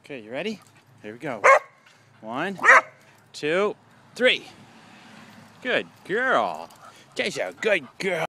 Okay, you ready? Here we go. 1, 2, 3. Good girl. Jay's a good girl.